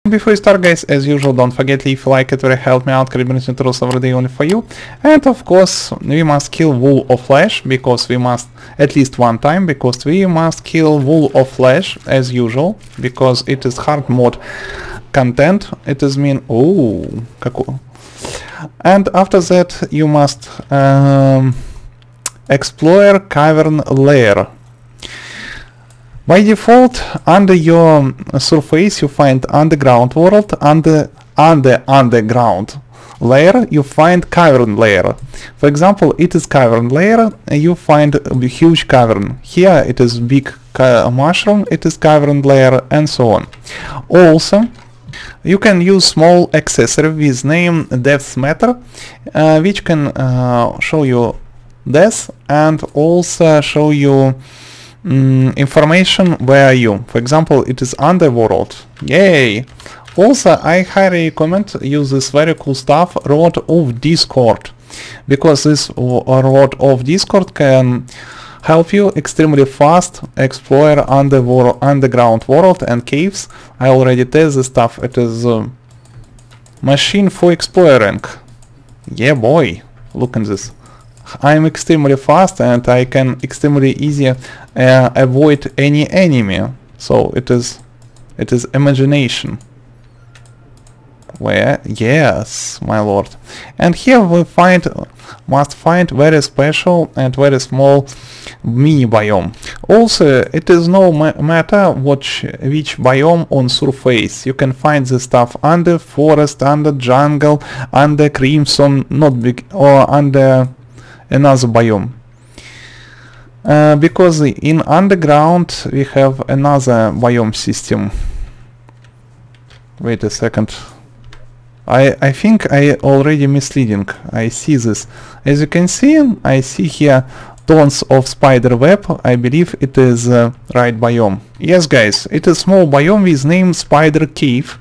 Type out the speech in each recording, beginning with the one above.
Before you start, guys, as usual, don't forget, if you like it, will help me out, creating tutorials every day only for you. And of course, we must kill Wool of Flesh, because we must, at least one time, because we must kill Wool of Flesh, as usual, because it is hard mode content. It is mean, oh, какой. And after that, you must explore cavern layer. By default, under your surface you find underground world, under underground layer you find cavern layer. For example, it is cavern layer, you find a huge cavern. Here it is big mushroom, it is cavern layer, and so on. Also, you can use small accessory with name Depth Matter, which can show you depth and also show you information where are you. For example, it is underworld. Yay! Also, I highly recommend use this very cool stuff, Rod of Discord, because this Rod of Discord can help you extremely fast explore underground world and caves. I already test this stuff. It is a machine for exploring. Yeah, boy, look at this. I'm extremely fast and I can extremely easy avoid any enemy. So it is imagination. Where? Yes, my lord. And here we must find very special and very small mini biome. Also, it is no matter which biome on surface. You can find this stuff under forest, under jungle, under crimson, not big, or under another biome. Because in underground we have another biome system. Wait a second. I think I already misleading. I see this. As you can see, I see here tons of spider web. I believe it is right biome. Yes, guys, it is small biome with name Spider Cave.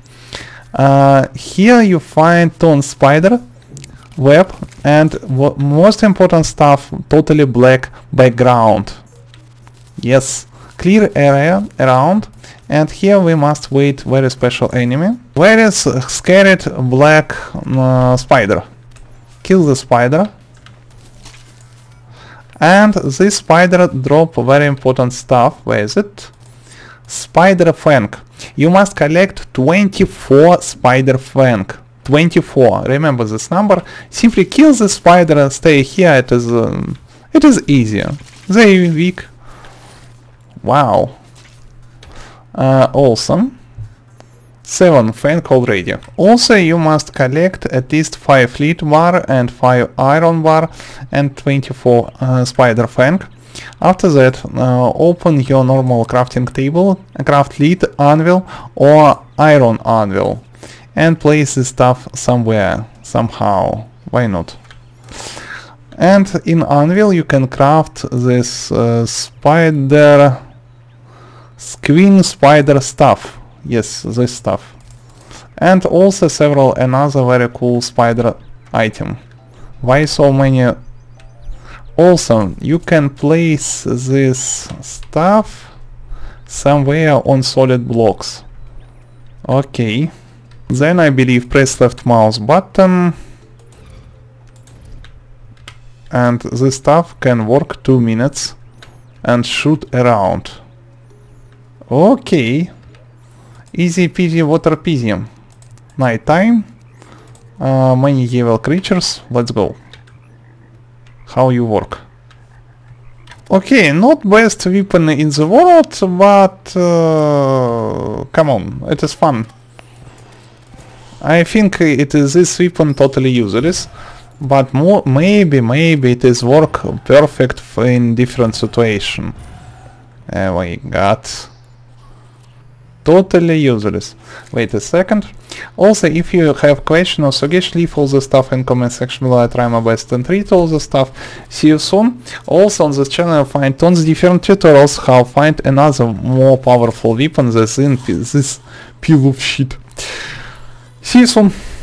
Here you find tons spider web and most important stuff, totally black background. Yes, clear area around, and here we must wait very special enemy. Where is scared black spider? Kill the spider. And this spider drop very important stuff. Where is it? Spider fang. You must collect 24 spider fang. 24. Remember this number. Simply kill the spider. Stay here. It is easier. They weak. Wow. Awesome. 7 fang already. Also, you must collect at least 5 lead bar and 5 iron bar and 24 spider fang. After that, open your normal crafting table, craft lead anvil or iron anvil, and place this stuff somewhere, somehow. Why not? And in anvil you can craft this queen spider stuff. Yes, this stuff. And also several another very cool spider item. Why so many? Also, you can place this stuff somewhere on solid blocks. Okay. Then I believe press left mouse button. And this stuff can work 2 minutes and shoot around. Okay. Easy peasy water peasy. Night time. Many evil creatures. Let's go. How you work? Okay, not best weapon in the world, but come on, it is fun. I think this weapon totally useless, but maybe it is work perfect in different situation. Oh my god. Totally useless. Wait a second. Also, if you have question or suggestion, leave all the stuff in comment section below. I try my best and read all the stuff. See you soon. Also on this channel find tons of different tutorials how find another more powerful weapon than this piece of shit. See you soon.